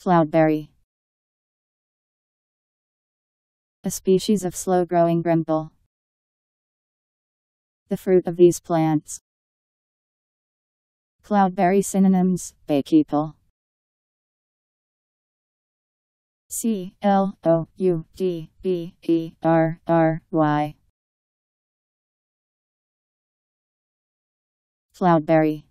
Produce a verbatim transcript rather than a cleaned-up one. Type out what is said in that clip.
Cloudberry. A species of slow-growing bramble. The fruit of these plants. Cloudberry synonyms: Baykeeple. C L O U D B E R R Y. Cloudberry.